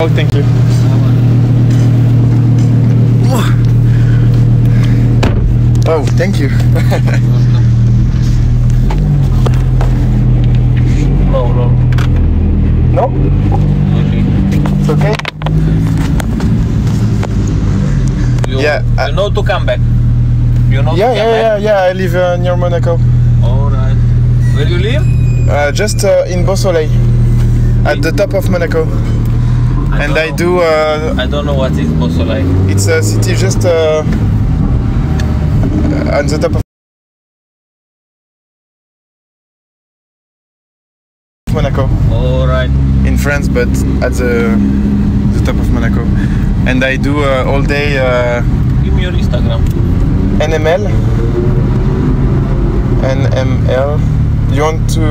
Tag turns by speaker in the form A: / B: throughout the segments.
A: Oh, thank you. Oh, thank you.
B: No.
A: No?
B: Okay.
A: It's okay?
B: You know to come back. You know to come back?
A: I live near Monaco.
B: Alright. Where you live?
A: Just in Beausoleil, at the top of Monaco. I
B: don't know what is Beausoleil.
A: It's a city just on the top of Monaco.
B: Alright.
A: In France, but at the top of Monaco. And I do all day
B: Give me your Instagram.
A: NML. You want to?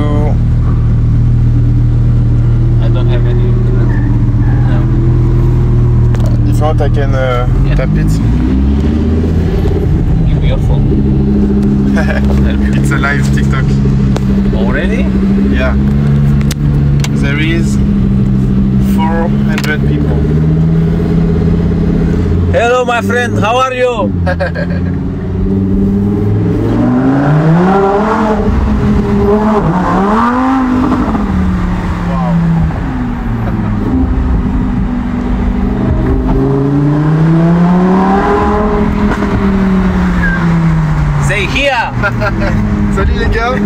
B: I don't have any. No.
A: If you want, I can tap it.
B: Give me your phone.
A: It's a live TikTok.
B: Already?
A: Yeah. There is 400 people.
B: Hello, my friend. How are you? Say here.
A: Salut les gars.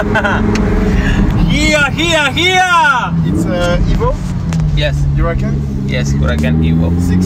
B: Here.
A: It's Evo.
B: Yes.
A: Huracan.
B: Yes, Huracan Evo.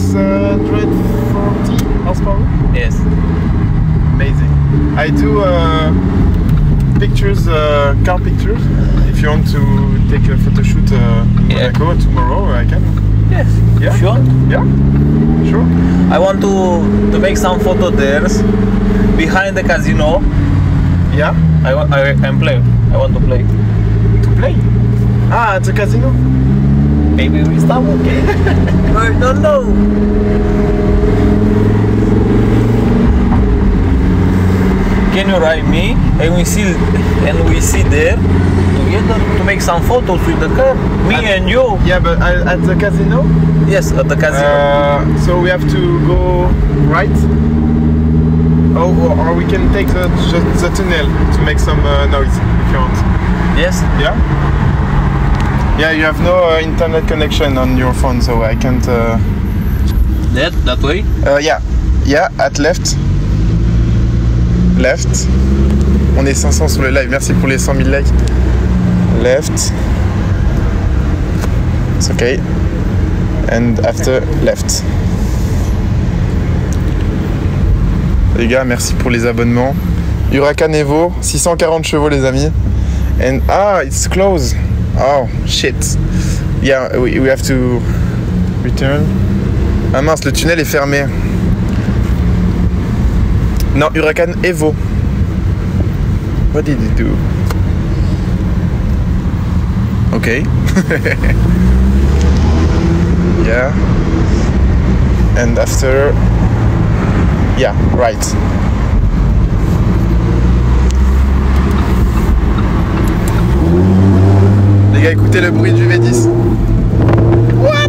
A: 640 horsepower.
B: Yes.
A: Amazing. I do pictures, car pictures. If you want to take a photo shoot in Monaco tomorrow, I can.
B: Yes.
A: Yeah.
B: Sure.
A: Yeah. Sure.
B: I want to make some photo there behind the casino.
A: Yeah.
B: I'm playing. I want to play.
A: To play? Ah, at a casino?
B: Maybe we stop. Okay. I don't know. Can you ride me and we see there together to make some photos with the car, me and you?
A: Yeah, but at the casino?
B: Yes, at the casino.
A: So we have to go right. Or we can take the tunnel to make some noise if you want.
B: Yes.
A: Yeah. Yeah, you have no internet connection on your phone, so I can't.
B: That way.
A: Yeah, at left. Left. On est 500 sur le live. Merci pour les 100 000 likes. Left. It's okay. And after left. Les gars, merci pour les abonnements. Huracan Evo, 640 chevaux les amis. And it's closed. Oh shit. Yeah, we have to return. Ah mince, le tunnel est fermé. Non, Huracan Evo. What did he do? Okay. Yeah. And after. Yeah, right. Les gars, écoutez le bruit du V10. What?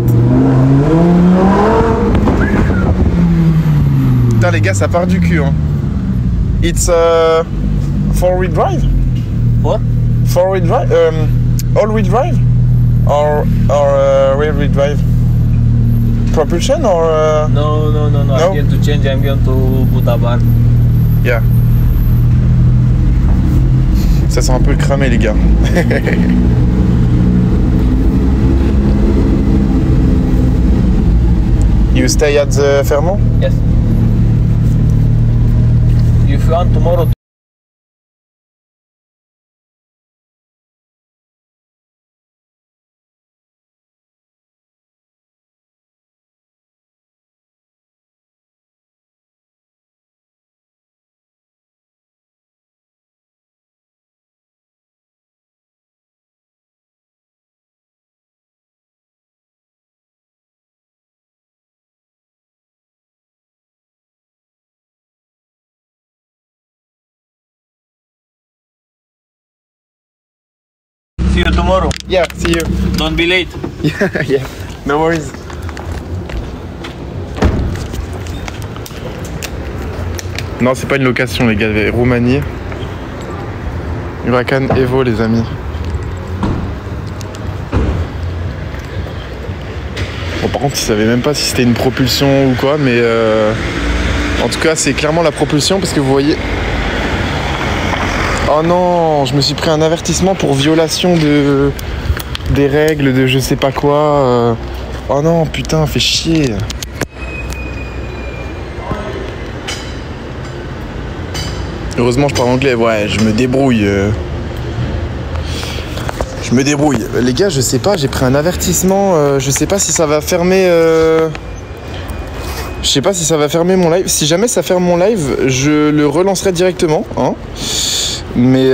A: Putain les gars, ça part du cul hein. It's four-wheel drive?
B: What?
A: Four-wheel drive? All-wheel drive? Or rear-wheel drive? Propulsion or?
B: No. I'm going to change. I'm going to put a bar.
A: Yeah. Ça sent un peu cramé les gars. You stay at the Fermont?
B: Yes. If you want tomorrow. See you tomorrow.
A: Yeah, see you.
B: Don't be late.
A: Yeah, no worries. Non, c'est pas une location, les gars. Roumanie. Huracan Evo, les amis. Bon, par contre, ils savaient même pas si c'était une propulsion ou quoi, mais en tout cas, c'est clairement la propulsion parce que vous voyez. Oh non, je me suis pris un avertissement pour violation des règles de je sais pas quoi. Oh non, putain, fait chier. Heureusement, je parle anglais. Ouais, je me débrouille. Je me débrouille. Les gars, je sais pas, j'ai pris un avertissement. Je sais pas si ça va fermer. Je sais pas si ça va fermer mon live. Si jamais ça ferme mon live, je le relancerai directement. Hein. Mais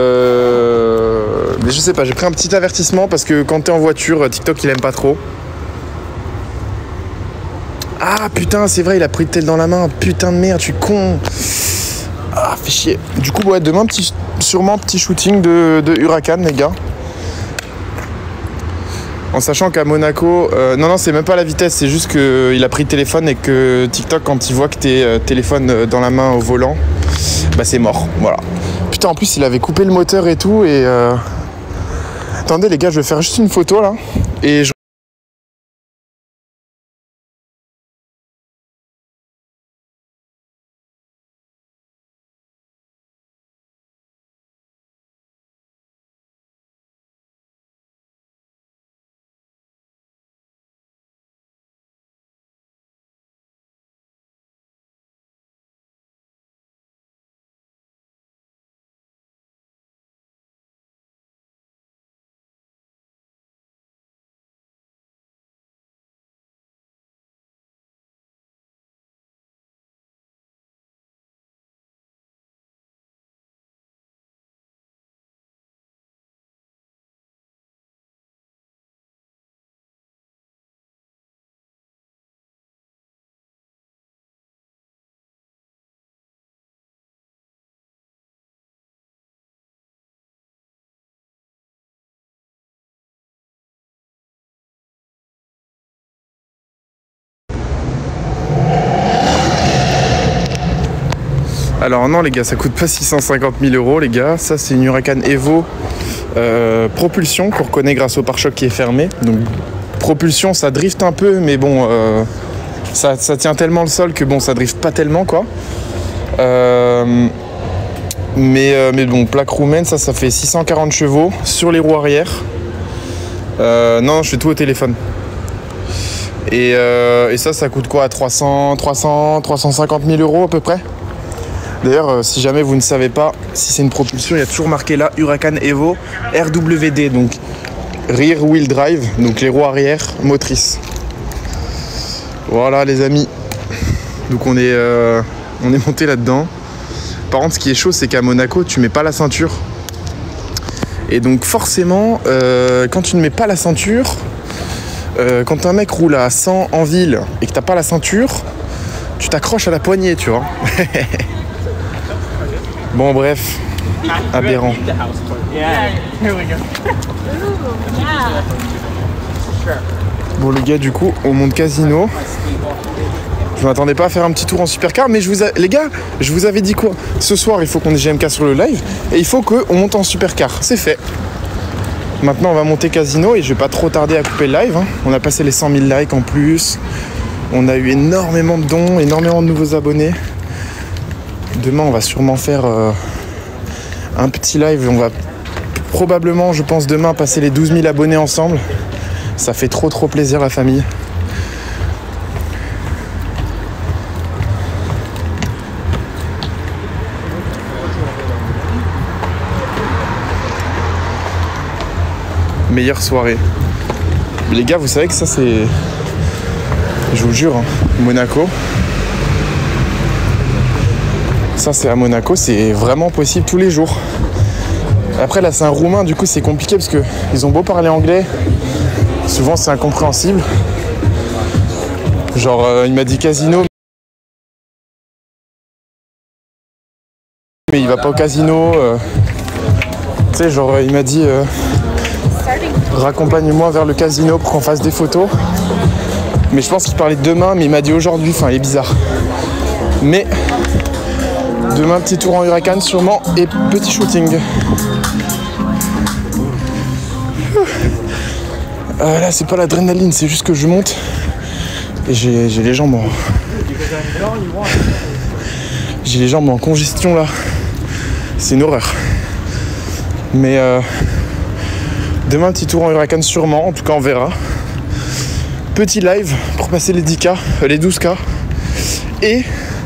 A: je sais pas, j'ai pris un petit avertissement parce que quand t'es en voiture, TikTok il aime pas trop. Ah putain, c'est vrai, il a pris le tel dans la main. Putain de merde, je suis con. Ah, fait chier. Du coup, ouais, demain, sûrement petit shooting de Huracan, les gars. En sachant qu'à Monaco, non, c'est même pas la vitesse, c'est juste qu'il a pris le téléphone et que TikTok, quand il voit que t'es téléphone dans la main au volant, bah c'est mort, voilà. Putain, en plus, il avait coupé le moteur et tout, et... Attendez, les gars, je vais faire juste une photo, là, et je... Alors non les gars, ça coûte pas 650 000 € les gars. Ça c'est une Huracan Evo propulsion qu'on reconnaît grâce au pare-choc qui est fermé. Donc propulsion, ça drift un peu, mais bon, ça tient tellement le sol que bon, ça drift pas tellement quoi. Mais bon, plaque roumaine, ça fait 640 chevaux sur les roues arrière. Non, je fais tout au téléphone. Et ça coûte quoi, 350 000 € à peu près. D'ailleurs, si jamais vous ne savez pas si c'est une propulsion, il y a toujours marqué là Huracan Evo RWD, donc Rear Wheel Drive, donc les roues arrière motrices. Voilà les amis, donc on est monté là-dedans. Par contre, ce qui est chaud, c'est qu'à Monaco, tu mets pas la ceinture. Et donc forcément, quand tu ne mets pas la ceinture, quand un mec roule à 100 en ville et que t'as pas la ceinture, tu t'accroches à la poignée, tu vois. Bon bref, aberrant. Bon les gars, du coup, on monte casino. Je m'attendais pas à faire un petit tour en supercar, mais les gars, je vous avais dit quoi? Ce soir, il faut qu'on ait GMK sur le live et il faut qu'on monte en supercar. C'est fait. Maintenant, on va monter casino et je vais pas trop tarder à couper le live. Hein. On a passé les 100 000 likes en plus. On a eu énormément de dons, énormément de nouveaux abonnés. Demain, on va sûrement faire un petit live. On va probablement, je pense, demain passer les 12 000 abonnés ensemble. Ça fait trop plaisir, la famille. Meilleure soirée. Les gars, vous savez que ça, c'est... Je vous jure, hein, Monaco... Ça c'est à Monaco, c'est vraiment possible tous les jours. Après là c'est un roumain, du coup c'est compliqué parce que ils ont beau parler anglais, souvent c'est incompréhensible. Genre il m'a dit casino, mais il va pas au casino. Tu sais, genre il m'a dit raccompagne-moi vers le casino pour qu'on fasse des photos. Mais je pense qu'il parlait de demain, mais il m'a dit aujourd'hui, enfin il est bizarre. Mais Demain, petit tour en Huracan sûrement et petit shooting. Là, c'est pas l'adrénaline, c'est juste que je monte et j'ai les jambes en... J'ai les jambes en congestion là. C'est une horreur. Mais demain, petit tour en Huracan sûrement, en tout cas on verra. Petit live pour passer les 10K, les 12K. Et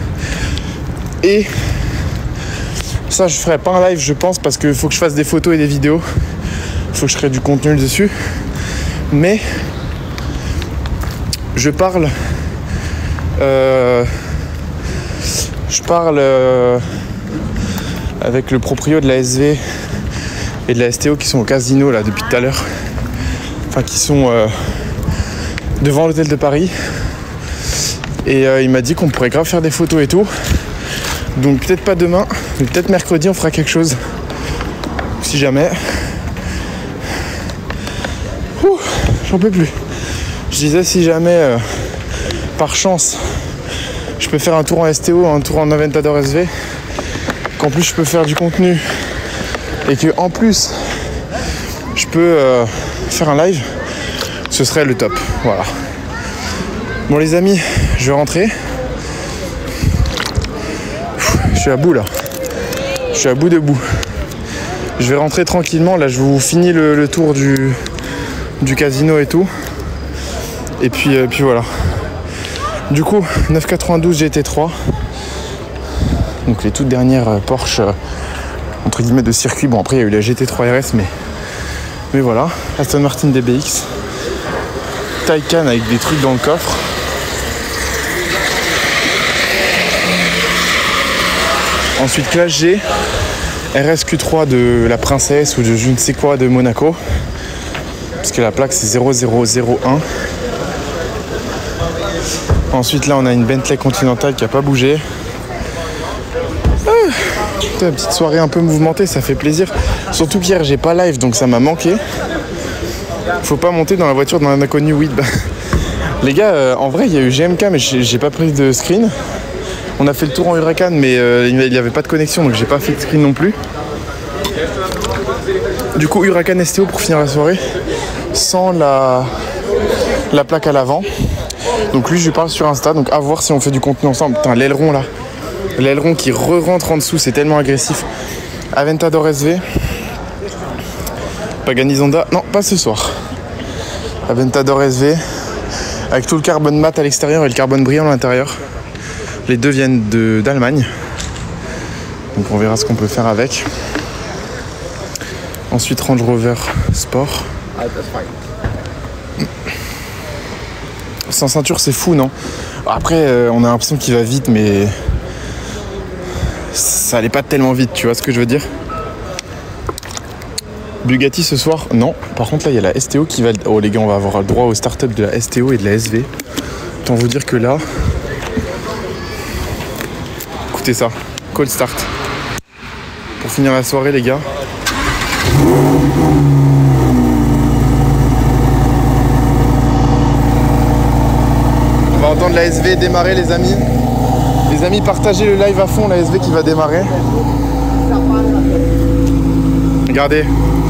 A: ça, je ferai pas un live, je pense, parce qu'il faut que je fasse des photos et des vidéos. Il faut que je crée du contenu dessus. Mais je parle avec le proprio de la SV et de la STO qui sont au casino là depuis tout à l'heure. Enfin, qui sont devant l'hôtel de Paris. Et il m'a dit qu'on pourrait grave faire des photos et tout. Donc peut-être pas demain, mais peut-être mercredi on fera quelque chose. Si jamais. J'en peux plus. Je disais si jamais par chance je peux faire un tour en STO, un tour en Aventador SV, qu'en plus je peux faire du contenu et que en plus je peux faire un live, ce serait le top. Voilà. Bon les amis, je vais rentrer. Je suis à bout là. Je suis à bout de bout. Je vais rentrer tranquillement. Là je vous finis le tour du casino et tout. Et puis voilà. Du coup, 992 GT3. Donc les toutes dernières Porsche entre guillemets de circuit. Bon après il y a eu la GT3 RS mais voilà. Aston Martin DBX. Taycan avec des trucs dans le coffre. Ensuite Classe G. RSQ3 de la Princesse ou de je ne sais quoi de Monaco. Parce que la plaque c'est 0001. Ensuite là on a une Bentley Continental qui n'a pas bougé. Une petite soirée un peu mouvementée, ça fait plaisir. Surtout qu'hier j'ai pas live donc ça m'a manqué. Faut pas monter dans la voiture d'un inconnu weed. Les gars, en vrai il y a eu GMK mais j'ai pas pris de screen. On a fait le tour en Huracan mais il n'y avait pas de connexion donc j'ai pas fait de screen non plus. Du coup Huracan STO pour finir la soirée sans la plaque à l'avant. Donc lui je lui parle sur Insta, donc à voir si on fait du contenu ensemble. Putain l'aileron là, l'aileron qui re-rentre en dessous, c'est tellement agressif. Aventador SV. Pagani Zonda, non pas ce soir. Aventador SV avec tout le carbone mat à l'extérieur et le carbone brillant à l'intérieur. Les deux viennent d'Allemagne. Donc on verra ce qu'on peut faire avec. Ensuite Range Rover Sport. Sans ceinture c'est fou non? Après on a l'impression qu'il va vite mais ça allait pas tellement vite, tu vois ce que je veux dire? Bugatti ce soir, non. Par contre là il y a la STO qui va... Oh les gars on va avoir le droit aux startups de la STO et de la SV. Autant vous dire que là... Écoutez ça, call start. Pour finir la soirée les gars. On va entendre la SV démarrer les amis. Les amis, partagez le live à fond, la SV qui va démarrer. Regardez.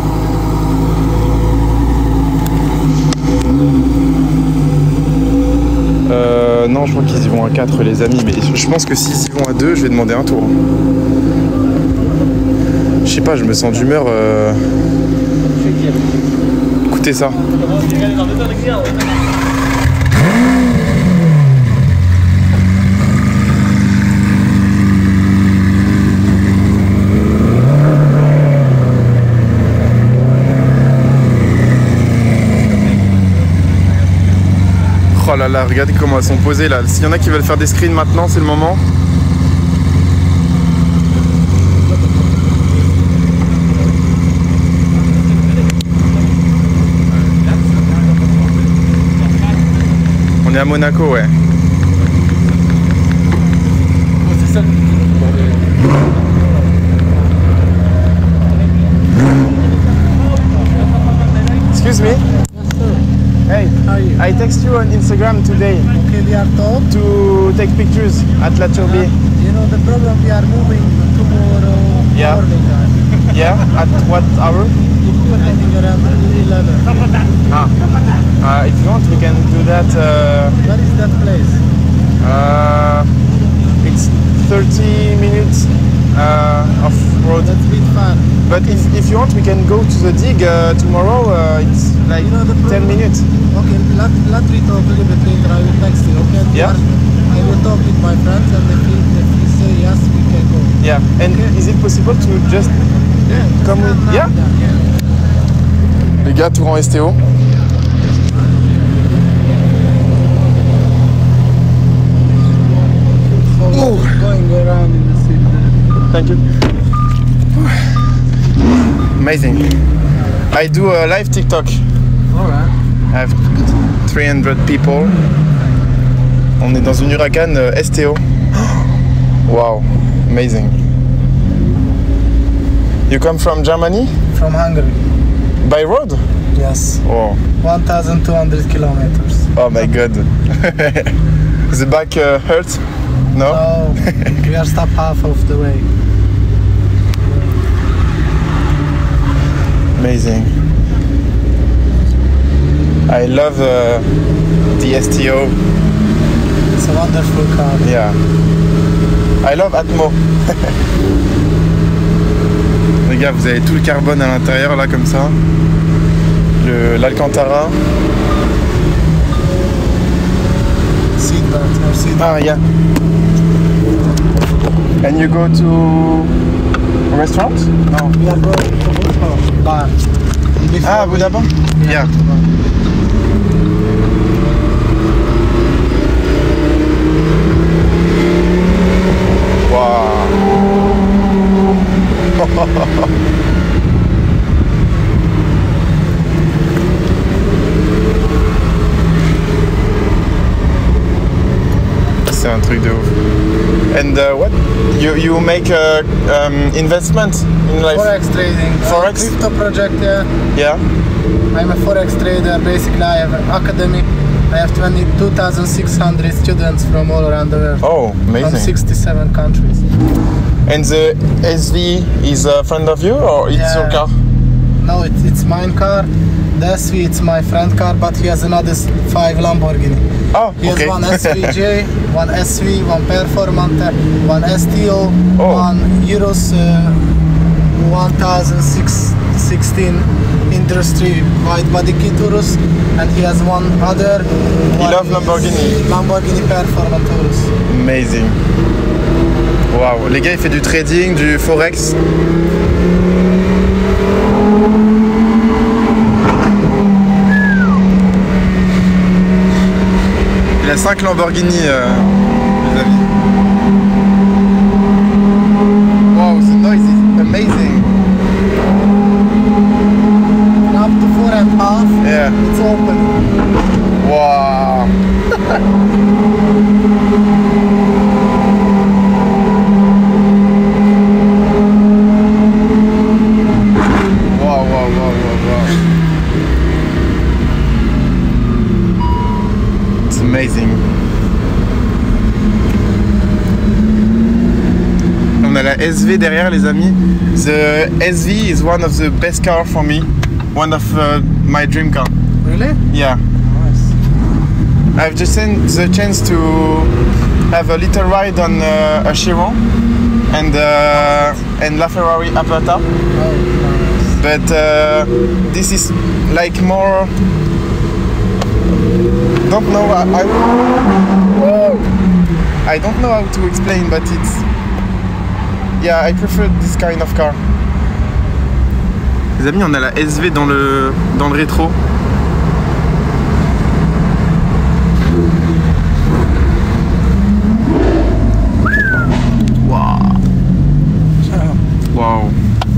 A: Non, je crois qu'ils y vont à 4 les amis, mais je pense que s'ils y vont à 2, je vais demander un tour. Je sais pas, je me sens d'humeur. Écoutez ça. Oh là là, regardez comment elles sont posées là. S'il y en a qui veulent faire des screens maintenant, c'est le moment. On est à Monaco, ouais. Excuse me. Hey,
C: How are you?
A: I text you on Instagram today
C: Okay, we are top.
A: to take pictures at La Turbie.
C: You know the problem, we are moving tomorrow
A: Yeah.
C: morning.
A: Yeah, at what hour?
C: I think around 11.
A: If you want, we can do that.
C: Where is that place?
A: It's 30 minutes of road.
C: That's a bit far.
A: But if you want, we can go to the dig tomorrow. It's like
C: You know the
A: 10
C: problem?
A: minutes.
C: Okay, let me talk a little bit later. I will text you. Okay.
A: Yeah.
C: I will talk with my friends, and if he say yes, we can go.
A: Yeah. And is it possible to just
C: Yeah.
A: come with? Yeah. Les gars, Touran STO.
C: So going around in the city.
A: Thank you. Amazing. I do a live TikTok.
C: Alright.
A: I have 300 people. On est dans une Huracan STO. Wow, amazing. You come from Germany?
C: From Hungary.
A: By road?
C: Yes.
A: Oh,
C: 1,200 kilometers.
A: oh my god. The back hurts? No?
C: No, we are stopped half of the way.
A: Amazing. I love the STO.
C: It's a wonderful car.
A: Yeah. I love Atmo. Les gars, vous avez tout le carbone à l'intérieur là comme ça. L'Alcantara.
C: Seatbelt, or seatbelt.
A: Ah, yeah. And you go to a restaurant? No.
C: We are going to Budapest bar. Before
A: Ah,
C: we-
A: Budapest? Yeah.
C: to bar.
A: C'est un truc de ouf. And what? You make investment in life?
C: Forex trading.
A: Forex?
C: Crypto project, yeah.
A: Yeah.
C: I'm a Forex trader. Basically, I have an academy. I have 22,600 students from all around the world.
A: Oh,
C: From
A: amazing.
C: 67 countries.
A: And the SV is a friend of you or it's
C: Yeah.
A: your car?
C: No, it's mine car. The SV, it's my friend car, but he has another 5 Lamborghini.
A: Oh,
C: He has
A: okay.
C: one SVJ, one SV, one Performante, one STO,
A: Oh.
C: one Euros 1016 industry wide body kit Urus, and he has one other. One
A: loves
C: is
A: Lamborghini.
C: Lamborghini Performante Urus.
A: Amazing. Waouh, les gars, il fait du trading, du forex. Il a 5 Lamborghini, les amis. Wow, the noise is amazing.
C: Up to 4.5,
A: Yeah.
C: it's open.
A: Wow. Wow, wow, wow, wow, wow. It's amazing. On a la SV derrière, les amis. The SV is one of the best car for me. One of my dream car.
C: Really?
A: Yeah.
C: Nice.
A: I've just had the chance to have a little ride on a Chiron and LaFerrari Aperta,
C: Oh, nice.
A: but this is like more. Don't know. I don't know how to explain, but it's. Yeah, I prefer this kind of car. Les amis, on a la SV dans le rétro. Wow.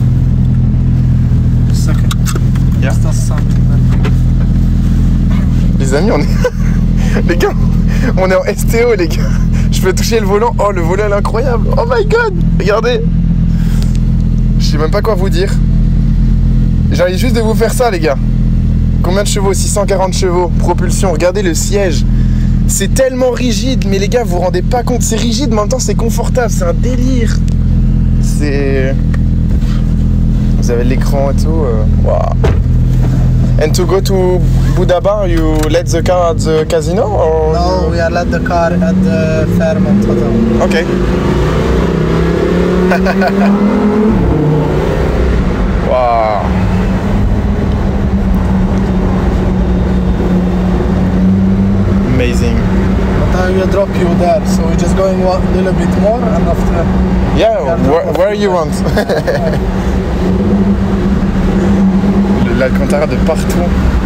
C: Second.
A: Yeah.
C: That's something that
A: Les amis, on est. Les gars, on est en STO, les gars. Je peux toucher le volant. Oh, le volant est incroyable. Oh my god. Regardez. Je sais même pas quoi vous dire. J'ai envie juste de vous faire ça, les gars. Combien de chevaux? 640 chevaux. Propulsion. Regardez le siège. C'est tellement rigide, mais les gars, vous vous rendez pas compte. C'est rigide, mais en même temps, c'est confortable. C'est un délire. C'est... Vous avez l'écran et tout. Wow. And to go to Budaba, you let the car at the casino? Or
C: No, we are let the car at the Fairmont Hotel.
A: Okay. Wow. Amazing.
C: But I will drop you there, so we're just going a little bit more and after...
A: Yeah, where you want. L'Alcantara de partout.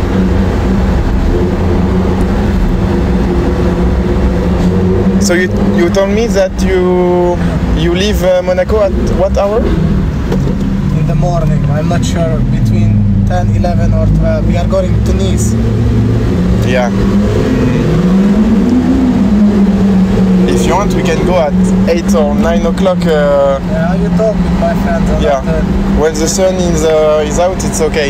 A: So you told me that you leave Monaco at what hour?
C: In the morning, I'm not sure, between 10, 11 or 12. We are going to Nice.
A: Yeah. If you want, we can go at 8 or 9 o'clock.
C: Yeah, I will talk with my friends. And
A: Yeah.
C: after,
A: When the sun is out, it's okay.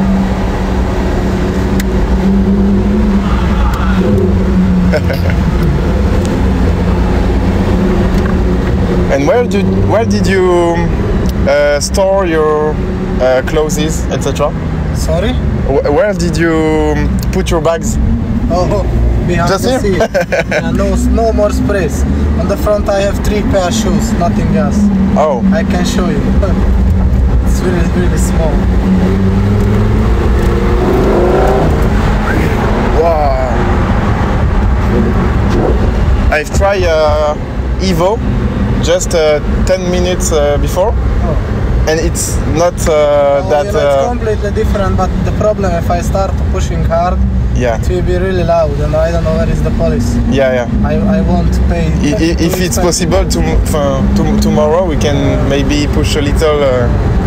A: And where did you store your clothes, etc.?
C: Sorry?
A: Where did you put your bags?
C: Oh, behind
A: Just
C: the
A: here?
C: seat. Yeah, no more sprays. On the front I have 3 pair of shoes, nothing else.
A: Oh,
C: I can show you. It's really, really small.
A: wow! I've tried Evo just 10 minutes before,
C: Oh.
A: and it's not
C: Oh,
A: that.
C: you know, it's completely different, but the problem if I start pushing hard,
A: Yeah,
C: it will be really loud and I don't know where is the police.
A: yeah.
C: I won't pay.
A: If it's possible, tomorrow we can maybe push a little.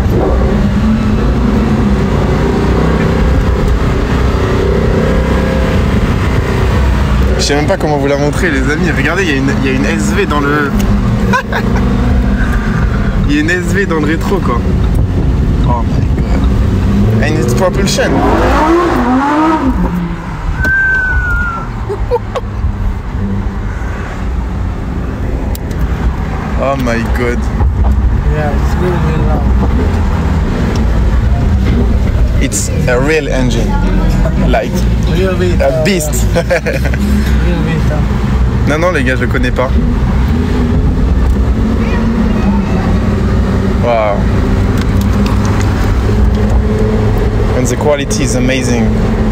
A: Je sais même pas comment vous la montrer, les amis. Regardez, il y a une SV dans le. Il y a une SV dans le rétro, quoi. Oh my god. And it's propulsion. Oh my god.
C: Yeah, it's really, really loud.
A: It's a real engine. Like
C: Real beat.
A: a beast.
C: Real beat.
A: Non, non, les gars, je connais pas. Wow. And the quality is amazing.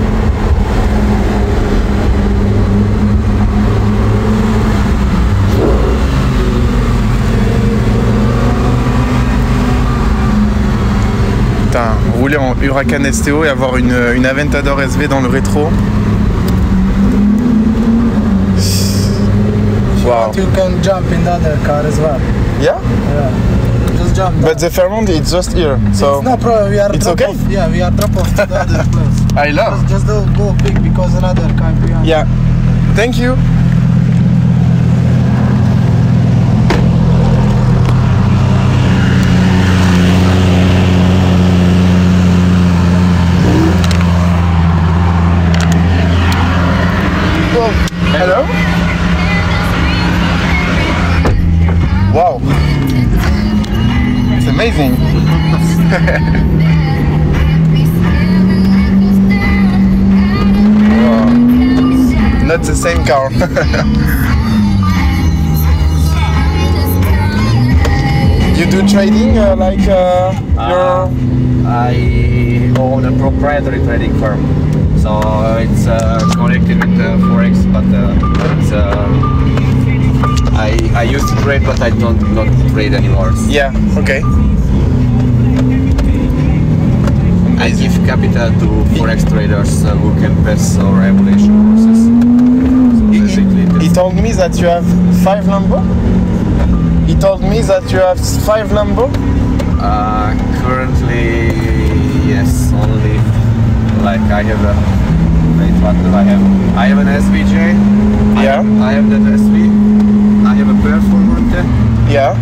A: Putain, rouler en Huracan STO et avoir une Aventador SV dans le rétro. Wow.
C: But you can jump in the other car as well.
A: Yeah?
C: Yeah. Just jump.
A: But the Fairmont is just here, so
C: It's no problem. We are
A: It's
C: drop
A: okay?
C: off. Yeah, we are drop off to the other place.
A: I love.
C: Just don't go quick because another car behind.
A: Yeah. Thank you. Hello? Wow. It's amazing. Wow. Not the same car. You do trading like your...
B: I own a proprietary trading firm, so it's connected with Forex, but I used to trade, but I don't not trade anymore.
A: Yeah, okay.
B: I give capital to Forex traders who can pass our evaluation process. So basically,
A: He told me that you have 5 Lambo? He told me that you have 5 Lambo?
B: currently, yes, only like I have a. Wait, what do I have? I have an SVJ.
A: Yeah.
B: I have that SV. I have a Performante.
A: Yeah.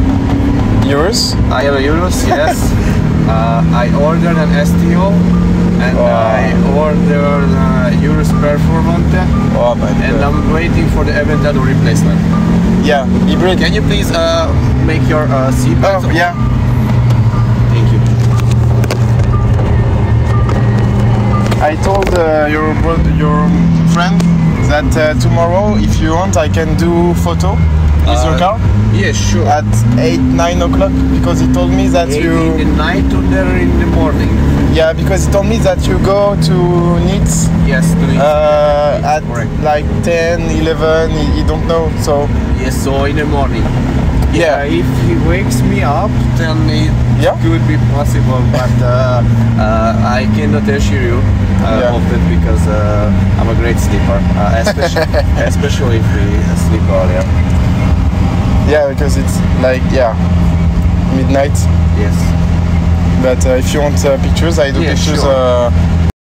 A: Yours?
B: I have a Urus, yes. I ordered an STO
D: and
A: Wow.
D: I ordered Urus Performante,
A: Oh my
D: and
A: god.
D: I'm waiting for the Aventador replacement.
A: Yeah, hybrid.
D: Can you please make your seatbelt?
A: Oh, yeah.
D: Thank you.
A: I told your friend that tomorrow, if you want, I can do photo with your car
D: Yes, sure.
A: at 8-9 o'clock, because he told me that
D: in the
A: you
D: night or there in the morning?
A: yeah, because he told me that you go to Nice
D: Yes,
A: at
D: correct.
A: like 10, 11, he don't know, so
D: Yes, so in the morning.
A: Yeah.
D: If he wakes me up, then it
A: Yeah.
D: could be possible, but I cannot assure you
A: Yeah.
D: of it because I'm a great sleeper, especially if we sleep earlier.
A: yeah, because it's like, yeah, midnight.
D: Yes.
A: But if you want pictures, I do
D: Yeah,
A: pictures.
D: sure.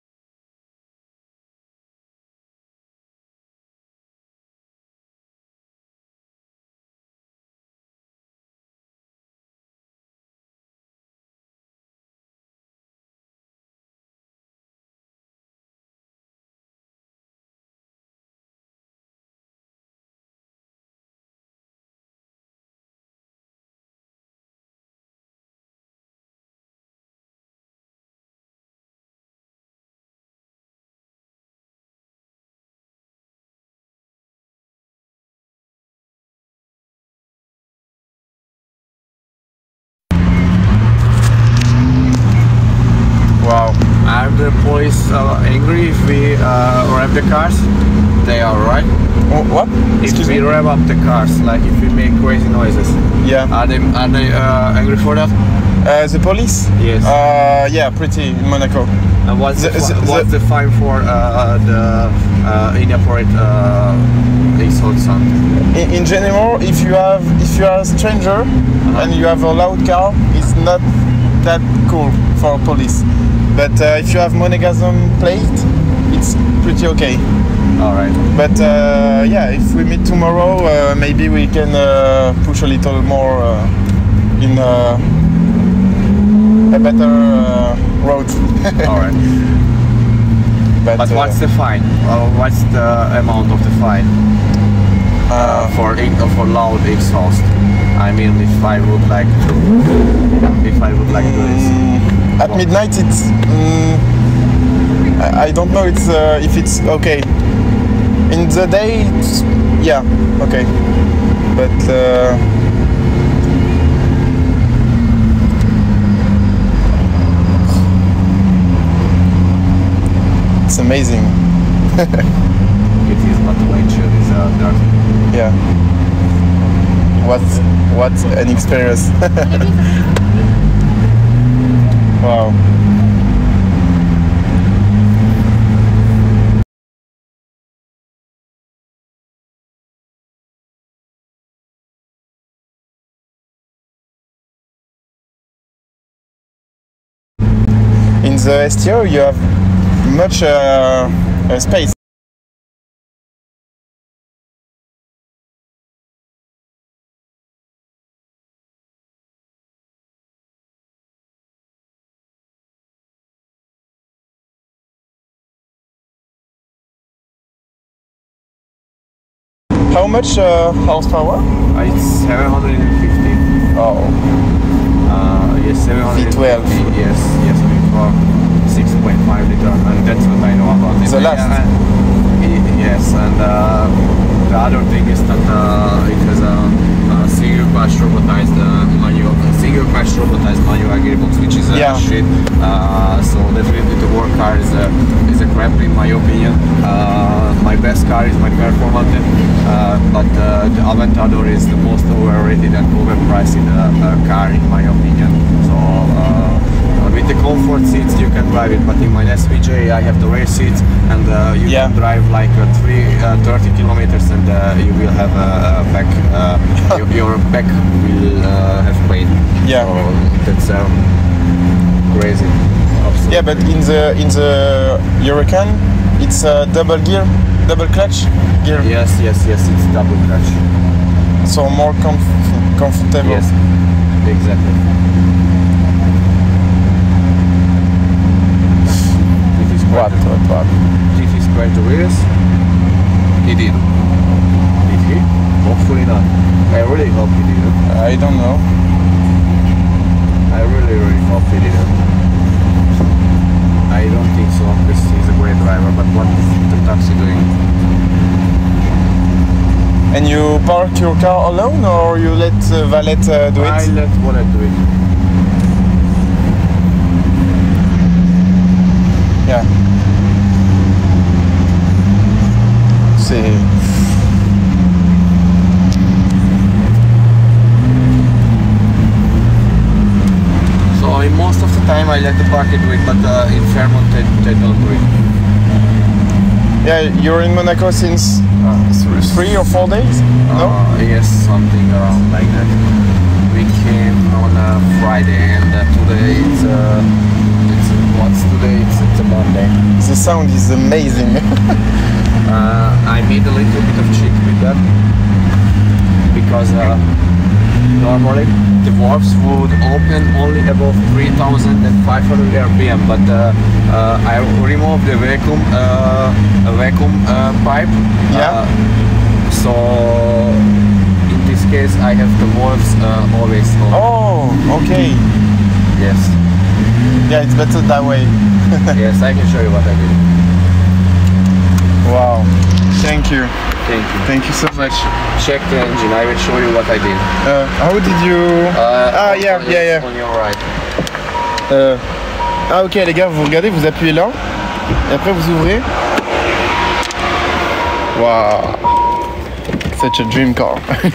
A: Wow.
D: Are the police angry if we rev the cars? They are, right?
A: Oh, what?
D: If
A: Excuse
D: we
A: me?
D: rev up the cars, like if we make crazy noises,
A: Yeah.
D: are they angry for that?
A: The police?
D: Yes.
A: Yeah, pretty in Monaco.
D: And what's the,
A: The-
D: what's the fine for the inappropriate exhaust sound?
A: In general, if you are a stranger and you have a loud car, it's not that cool for police. But if you have monogasm plate, it's pretty okay.
D: All right.
A: But yeah, if we meet tomorrow, maybe we can push a little more in a better road.
D: All right. But what's the fine? What's the amount of the fine for loud exhaust? I mean, if I would like to do this.
A: At midnight, it's I don't know. It's if it's okay. In the day, it's, yeah, okay. But it's amazing.
D: It is, but the windshield is dirty.
A: Yeah. What an experience. Wow. In the STO, you have much space. How much horsepower?
D: It's 750.
A: Oh,
D: Yes, 750.
A: V12.
D: Yes, V12. 6.5 liter, and that's what I know about it.
A: The last.
D: Yes, and the other thing is that it has a single clutch robotized manual gearbox, which is
A: Yeah.
D: shit. So definitely the work car is a crap in my opinion. My best car is my Performante, but the Aventador is the most overrated and overpriced car in my opinion. So with the comfort seats you can drive it, but in my SVJ I have the rear seats, and you
A: Yeah.
D: can drive like 30 kilometers, and you will have a back. Your back will have pain.
A: Yeah.
D: So that's crazy. Absolutely.
A: yeah, but in the Huracan, it's a double clutch gear,
D: Yes, it's double clutch.
A: so more comfortable.
D: Yes, exactly.
A: What?
D: Did he scratch the wheels? He did. Did he? Hopefully not. I really hope he didn't.
A: I don't know.
D: I really hope he didn't. I don't think so, because he's a great driver, but what is the taxi doing?
A: And you park your car alone or you let valet do it?
D: I let Valet do it.
A: Yeah. C'est...
D: So in most of the time I let the party do it, but in Fairmont they don't do it.
A: Yeah, you're in Monaco since 3 or 4 days? No?
D: Yes, something around like that. We came on a Friday and today it's what's today? It's a Monday.
A: The sound is amazing.
D: I made a little bit of cheat with that because normally the valves would open only above 3,500 RPM, but I removed the vacuum pipe.
A: Yeah.
D: So in this case, I have the valves always on.
A: Oh, okay.
D: Yes.
A: Yeah, it's better that way.
D: Yes, I can show you what I did.
A: Wow. Thank you.
D: Thank you.
A: Thank you so much.
D: Check the engine. I will show you what I did.
A: How did you... yeah.
D: On your right.
A: Ah ok les gars, vous regardez, vous appuyez là et après vous ouvrez. Wow. Such a dream car.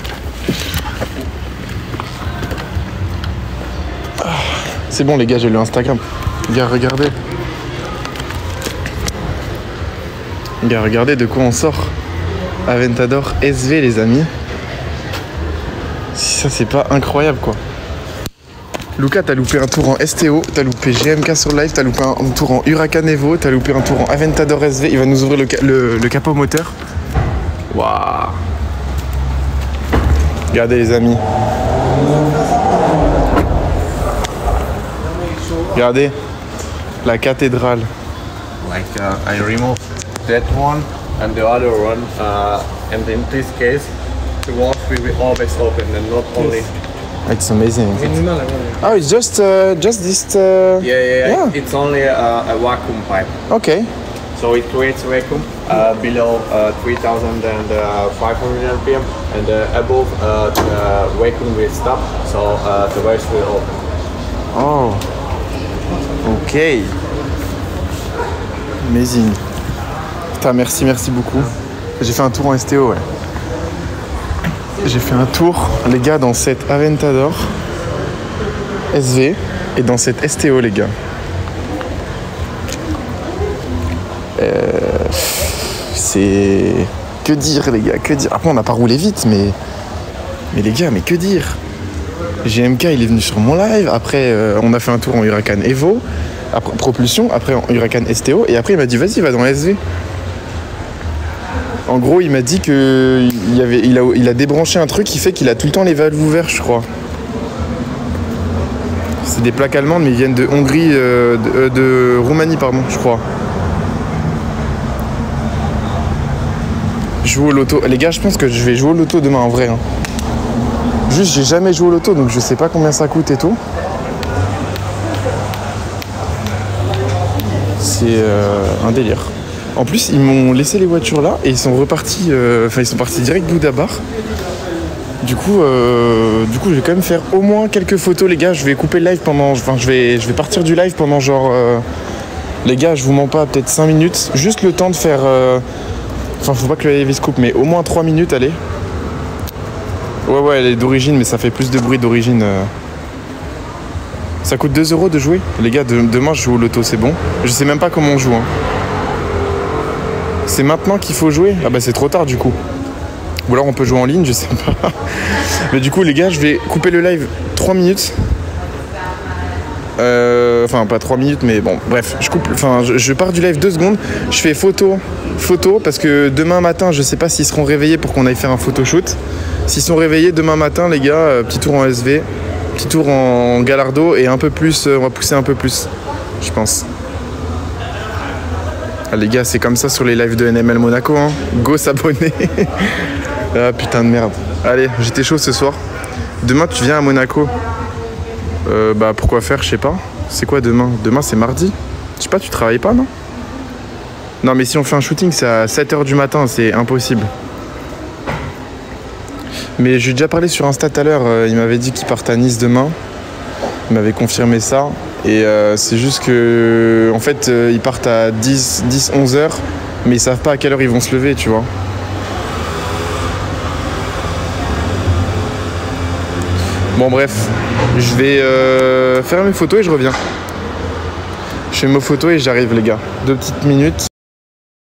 A: C'est bon les gars, j'ai le Instagram. Les gars, regardez. Les gars, regardez de quoi on sort. Aventador SV les amis. Si ça c'est pas incroyable quoi. Luca, t'as loupé un tour en STO, t'as loupé GMK sur live, t'as loupé un tour en Huracan Evo, t'as loupé un tour en Aventador SV. Il va nous ouvrir le capot moteur. Waouh. Regardez les amis. Regardez la cathédrale.
D: Like I removed that one and the other one, and in this case, the valve will be always open and not only.
A: It's amazing. Oh, it's just this.
D: Yeah. It's only a vacuum pipe.
A: Okay.
D: So it creates vacuum below 3,500 RPM, and above the vacuum will stop, so the valves will open.
A: Oh. Ok. Amazing. Putain, merci beaucoup. J'ai fait un tour en STO, ouais. J'ai fait un tour, les gars, dans cette Aventador SV et dans cette STO, les gars. C'est... Que dire, les gars, que dire. Après, on n'a pas roulé vite, mais les gars, mais que dire. GMK, il est venu sur mon live. Après, on a fait un tour en Huracan Evo. Après, propulsion. Après, en Huracan STO. Et après, il m'a dit, vas-y, va dans SV. En gros, il m'a dit que il a débranché un truc qui fait qu'il a tout le temps les valves ouvertes, je crois. C'est des plaques allemandes, mais ils viennent de Hongrie, de Roumanie, pardon, je crois. Joue au loto. Les gars, je pense que je vais jouer au loto demain en vrai. Hein. Juste, j'ai jamais joué au loto, donc je sais pas combien ça coûte et tout. C'est un délire. En plus, ils m'ont laissé les voitures là et ils sont repartis. Ils sont partis direct Boudabar. Du coup, je vais quand même faire au moins quelques photos, les gars. Je vais couper le live pendant. Enfin, je vais partir du live pendant genre. Les gars, je vous mens pas, peut-être 5 minutes. Juste le temps de faire. Enfin, faut pas que le live se coupe, mais au moins 3 minutes, allez. Ouais, elle est d'origine, mais ça fait plus de bruit d'origine. Ça coûte 2 € de jouer. Les gars, demain, je joue au loto, c'est bon. Je sais même pas comment on joue. Hein. C'est maintenant qu'il faut jouer. Ah bah, c'est trop tard, du coup. Ou alors on peut jouer en ligne, je sais pas. Mais du coup, les gars, je vais couper le live 3 minutes. Enfin, pas 3 minutes, mais bon, bref. Je pars du live 2 secondes. Je fais photo, parce que demain matin, je sais pas s'ils seront réveillés pour qu'on aille faire un photoshoot. S'ils sont réveillés demain matin, les gars, petit tour en SV, petit tour en Gallardo et un peu plus, on va pousser un peu plus, je pense. Ah les gars, c'est comme ça sur les lives de NML Monaco, hein. Go s'abonner. Ah putain de merde. Allez, j'étais chaud ce soir. Demain tu viens à Monaco. Bah pourquoi faire, je sais pas. C'est quoi demain? Demain c'est mardi. Je sais pas, tu travailles pas, non? Non mais si on fait un shooting, c'est à 7h du matin, c'est impossible. Mais j'ai déjà parlé sur Insta tout à l'heure, il m'avait dit qu'il partait à Nice demain. Il m'avait confirmé ça. Et c'est juste que, en fait, ils partent à 11 heures, mais ils savent pas à quelle heure ils vont se lever, tu vois. Bon bref, je vais faire mes photos et je reviens. Je fais mes photos et j'arrive les gars. 2 petites minutes.